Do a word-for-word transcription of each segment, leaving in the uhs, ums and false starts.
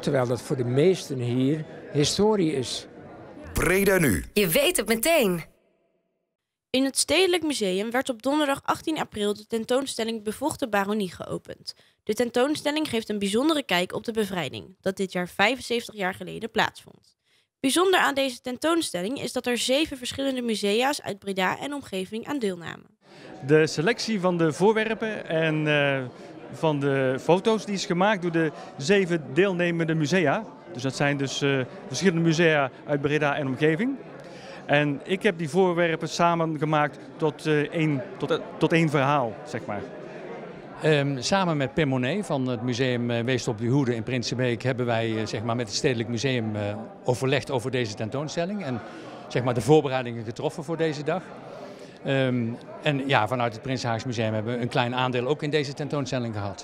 terwijl dat voor de meesten hier historie is. Breda nu. Je weet het meteen. In het Stedelijk Museum werd op donderdag achttien april de tentoonstelling Bevochten Baronie geopend. De tentoonstelling geeft een bijzondere kijk op de bevrijding, dat dit jaar vijfenzeventig jaar geleden plaatsvond. Bijzonder aan deze tentoonstelling is dat er zeven verschillende musea's uit Breda en omgeving aan deelnamen. De selectie van de voorwerpen en uh, van de foto's die is gemaakt door de zeven deelnemende musea. Dus dat zijn dus uh, verschillende musea uit Breda en omgeving. En ik heb die voorwerpen samengemaakt tot, uh, één, tot, uh, tot één verhaal, zeg maar. Um, samen met Pim Monet van het museum uh, Weest op de Hoede in Prinsenbeek hebben wij uh, zeg maar, met het Stedelijk Museum uh, overlegd over deze tentoonstelling. En zeg maar, de voorbereidingen getroffen voor deze dag. Um, en ja, vanuit het Prinsenhaags Museum hebben we een klein aandeel ook in deze tentoonstelling gehad.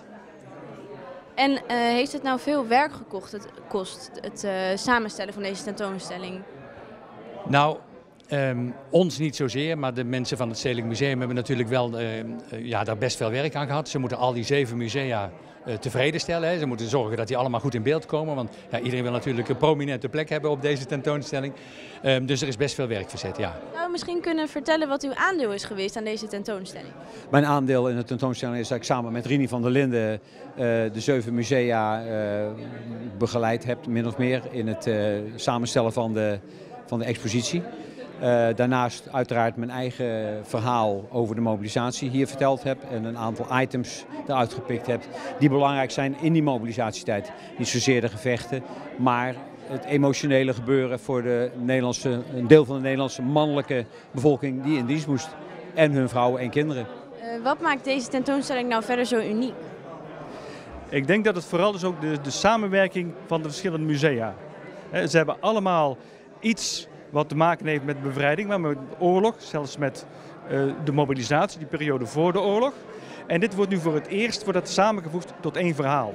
En uh, heeft het nou veel werk gekost, het, kost, het uh, samenstellen van deze tentoonstelling? Nou, um, ons niet zozeer, maar de mensen van het Stedelijk Museum hebben natuurlijk wel uh, uh, ja, daar best veel werk aan gehad. Ze moeten al die zeven musea uh, tevreden stellen. Hè. Ze moeten zorgen dat die allemaal goed in beeld komen, want ja, iedereen wil natuurlijk een prominente plek hebben op deze tentoonstelling. Um, dus er is best veel werk verzet, ja. Zou u misschien kunnen vertellen wat uw aandeel is geweest aan deze tentoonstelling? Mijn aandeel in de tentoonstelling is dat ik samen met Rini van der Linden uh, de zeven musea uh, begeleid heb, min of meer, in het uh, samenstellen van de, van de expositie. Uh, daarnaast uiteraard mijn eigen verhaal over de mobilisatie hier verteld heb en een aantal items eruit gepikt heb die belangrijk zijn in die mobilisatietijd. Niet zozeer de gevechten, maar het emotionele gebeuren voor de Nederlandse, een deel van de Nederlandse mannelijke bevolking die in dienst moest. En hun vrouwen en kinderen. Uh, wat maakt deze tentoonstelling nou verder zo uniek? Ik denk dat het vooral is ook de, de samenwerking van de verschillende musea. Ze hebben allemaal iets wat te maken heeft met bevrijding, maar met oorlog, zelfs met uh, de mobilisatie, die periode voor de oorlog. En dit wordt nu voor het eerst wordt dat samengevoegd tot één verhaal.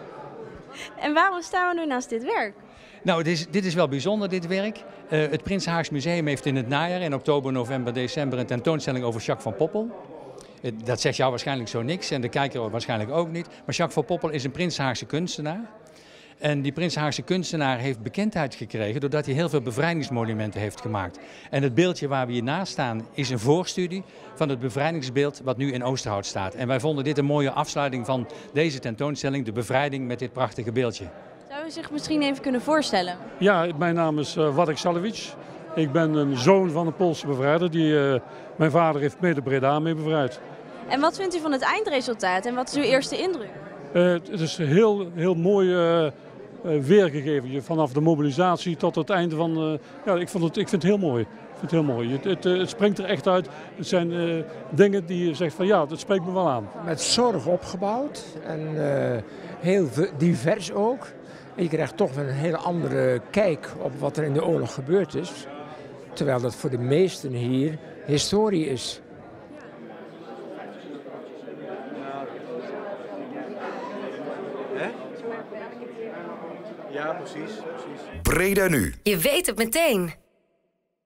En waarom staan we nu naast dit werk? Nou, het is, dit is wel bijzonder, dit werk. Uh, het Prinsenhaags Museum heeft in het najaar, in oktober, november, december, een tentoonstelling over Jacques van Poppel. Uh, dat zegt jou waarschijnlijk zo niks en de kijker waarschijnlijk ook niet. Maar Jacques van Poppel is een Prinsenhaagse kunstenaar. En die Prinsenhaagse kunstenaar heeft bekendheid gekregen doordat hij heel veel bevrijdingsmonumenten heeft gemaakt. En het beeldje waar we hiernaast staan is een voorstudie van het bevrijdingsbeeld wat nu in Oosterhout staat. En wij vonden dit een mooie afsluiting van deze tentoonstelling, de bevrijding met dit prachtige beeldje. Zou u zich misschien even kunnen voorstellen? Ja, mijn naam is uh, Władek Salewicz. Ik ben een zoon van een Poolse bevrijder. Die, uh, mijn vader heeft mede Breda mee bevrijd. En wat vindt u van het eindresultaat en wat is uw eerste indruk? Uh, het is heel, heel mooi uh, uh, weergegeven. Vanaf de mobilisatie tot het einde van... Uh, ja, ik, vond het, ik vind het heel mooi. Ik vind het heel mooi. Het, het, het springt er echt uit. Het zijn uh, dingen die je zegt van ja, dat spreekt me wel aan. Met zorg opgebouwd en uh, heel divers ook. En je krijgt toch een hele andere kijk op wat er in de oorlog gebeurd is. Terwijl dat voor de meesten hier historie is. Hè? Ja, precies, precies. Breda nu. Je weet het meteen.